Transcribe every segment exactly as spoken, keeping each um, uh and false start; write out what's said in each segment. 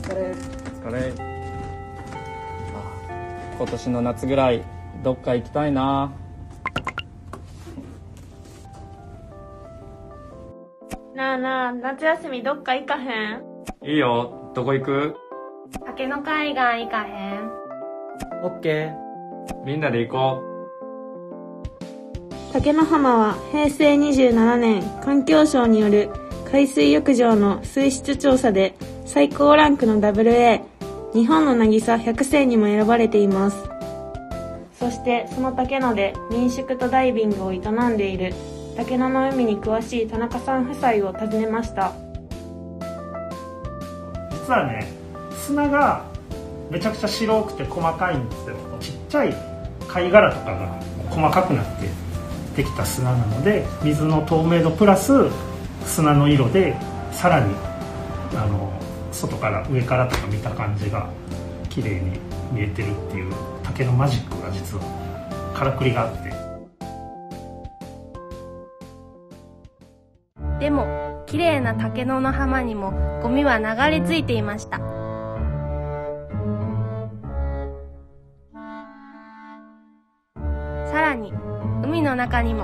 疲れ。お疲れ。今年の夏ぐらいどっか行きたいな。 なあなあ、夏休みどっか行かへん？ いいよ。どこ行く？ 竹の海岸行かへん？ オッケー。みんなで行こう。竹の浜はへいせいにじゅうななねん環境省による海水浴場の水質調査で最高ランクの ダブルエー、 日本の渚ひゃくせいにも選ばれています。そしてその竹野で民宿とダイビングを営んでいる竹野の海に詳しい田中さん夫妻を訪ねました。 実はね、砂がめちゃくちゃ白くて細かいんですよ。ちっちゃい貝殻とかが細かくなってできた砂なので、水の透明度プラス砂の色でさらにあの外から上からとか見た感じが綺麗に見えてるっていう竹のマジックが実はからくりがあって。 でも綺麗な竹野の浜にもゴミは流れ着いていました。さらに海の中にも、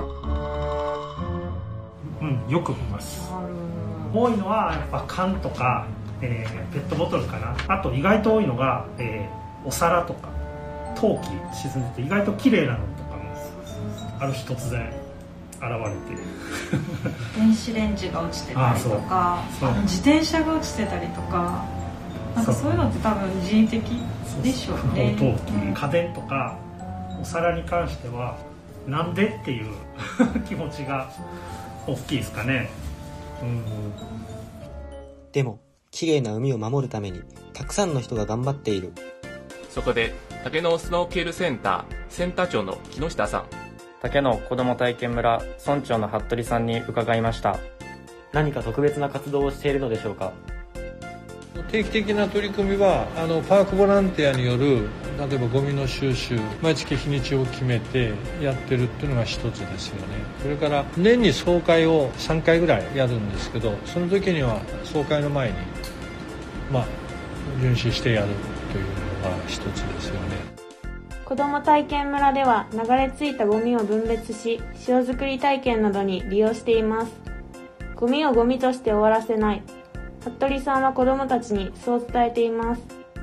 うん、よく見ます。多いのはやっぱ缶とか、えー、ペットボトルかな。あと意外と多いのが、えー、お皿とか陶器沈んでて意外と綺麗なのとかもある日突然現れて電子レンジが落ちてたりとか、自転車が落ちてたりとか、なんかそういうのって多分人為的でしょうね。 陶器、うん、家電とかお皿に関してはなんでっていう気持ちが大きいですかね。うん、 でも綺麗な海を守るためにたくさんの人が頑張っている。 そこで竹野スノーケルセンターセンター長の木下さん、 竹野子ども体験村村長の服部さんに伺いました。 何か特別な活動をしているのでしょうか？ 定期的な取り組みはあのパークボランティアによる例えばゴミの収集、毎月日にちを決めてやってるっていうのが一つですよね。それから年に総会をさんかいぐらいやるんですけど、その時には総会の前にまあ巡視してやるというのが一つですよね。 子ども体験村では流れ着いたゴミを分別し、塩作り体験などに利用しています。ゴミをゴミとして終わらせない。服部さんは子どもたちにそう伝えています。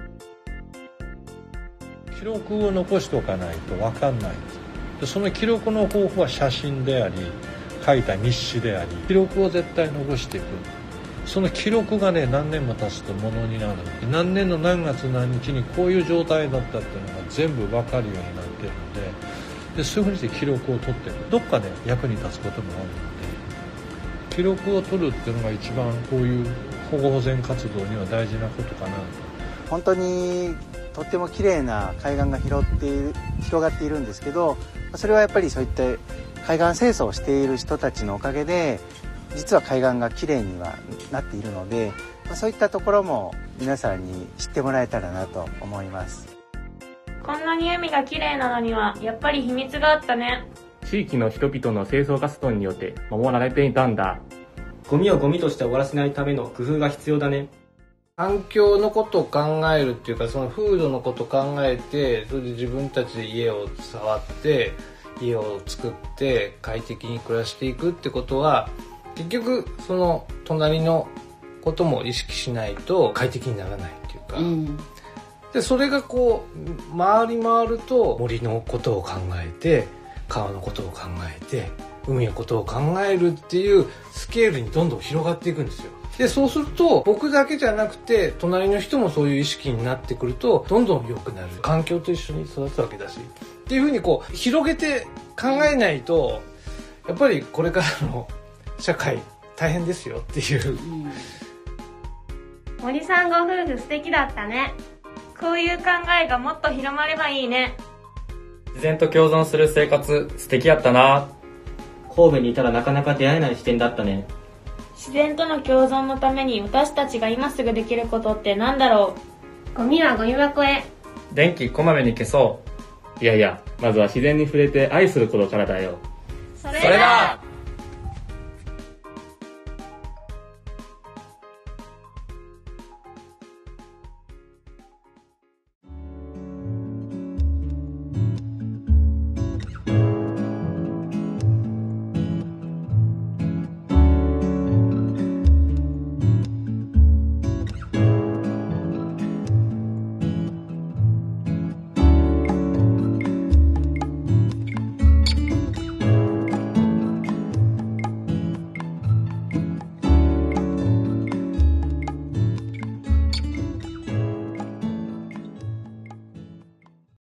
記録を残しておかないと分かんないんです。でその記録の方法は写真であり、書いた日誌であり、記録を絶対残していく。その記録がね、何年も経つとものになる。何年の何月何日にこういう状態だったっていうのが全部分かるようになってるので、でそういうふうにして記録を取っていく。どっかで役に立つこともあるので、記録を取るっていうのが一番こういう保護保全活動には大事なことかなと。 本当にとっても綺麗な海岸が広っている広がっているんですけど、それはやっぱりそういった海岸清掃をしている人たちのおかげで実は海岸が綺麗にはなっているので、そういったところも皆さんに知ってもらえたらなと思います。 こんなに海が綺麗なのにはやっぱり秘密があったね。 地域の人々の清掃活動によって守られていたんだ。 ゴミをゴミとして終わらせないための工夫が必要だね。 環境のことを考えるっていうか、その風土のことを考えて、それで自分たちで家を触って家を作って快適に暮らしていくってことは、結局その隣のことも意識しないと快適にならないっていうか、うん、でそれがこう回り回ると森のことを考えて、川のことを考えて、海のことを考えるっていうスケールにどんどん広がっていくんですよ。でそうすると僕だけじゃなくて隣の人もそういう意識になってくるとどんどん良くなる。環境と一緒に育つわけだしっていうふうにこう広げて考えないと、やっぱりこれからの社会大変ですよっていう、うん、 森さんご夫婦素敵だったね。こういう考えがもっと広まればいいね。 自然と共存する生活素敵やったな。 神戸にいたらなかなか出会えない視点だったね。 自然との共存のために私たちが今すぐできることって何だろう。ゴミはゴミ箱へ。 電気こまめに消そう。いやいや、まずは自然に触れて愛することからだよ。 それだ。